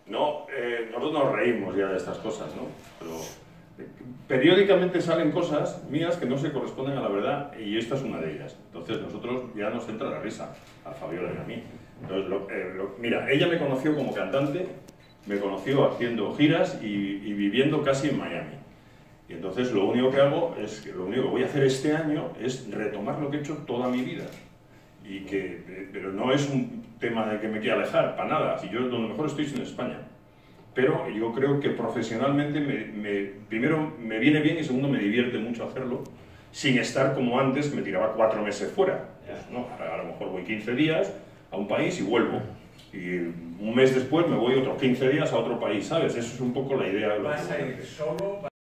No, nosotros nos reímos ya de estas cosas, ¿no? Pero periódicamente salen cosas mías que no se corresponden a la verdad y esta es una de ellas. Entonces nosotros ya nos entra la risa, a Fabiola y a mí. Entonces, mira, ella me conoció como cantante, me conoció haciendo giras y viviendo casi en Miami. Y entonces lo único que hago es, lo único que voy a hacer este año es retomar lo que he hecho toda mi vida. Pero no es un tema de que me quiera alejar, para nada. Si yo donde mejor estoy es en España. Pero yo creo que profesionalmente, primero me viene bien y segundo me divierte mucho hacerlo, sin estar como antes, me tiraba 4 meses fuera. Pues, ¿no? A lo mejor voy 15 días a un país y vuelvo. Y un mes después me voy otros 15 días a otro país, ¿sabes? Eso es un poco la idea de lo que... ¿Vas a ir solo?